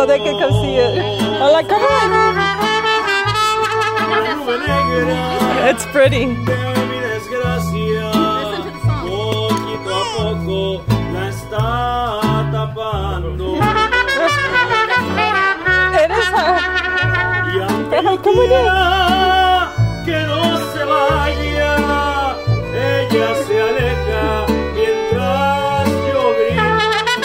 so they can come see it. I'm like, come on. It's pretty. Listen to the song. It is her. Pero ¿cómo es? Que no se vaya, ella se aleja mientras yo grito.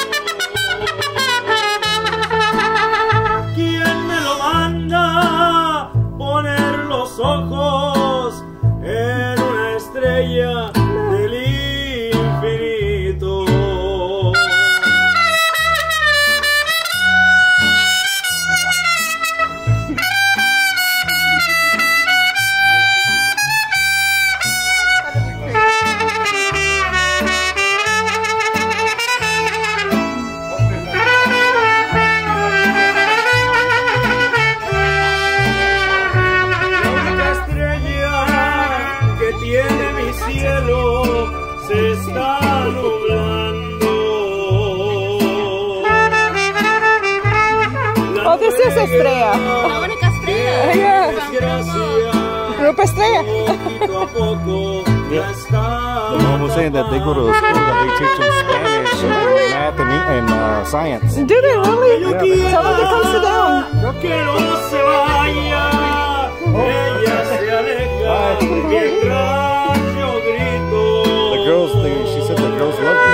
¿Quién me lo manda? Poner los ojos en una estrella del infinito. Tiene mi cielo, se está nublando. Oh, this is estrella. La única estrella. Yeah. Desgracia, Grupo estrella. poquito a poco ya está. The mom was saying that they go to a school that they teach them Spanish and math and science. Do they really? Tell them to come sit down. Que no se vaya, ella se aleja mientras yo grito. The girls, she said the girls love this.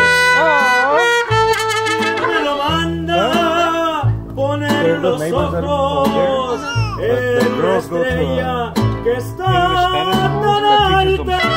Me lo manda poner los ojos en una estrella que está tan alta.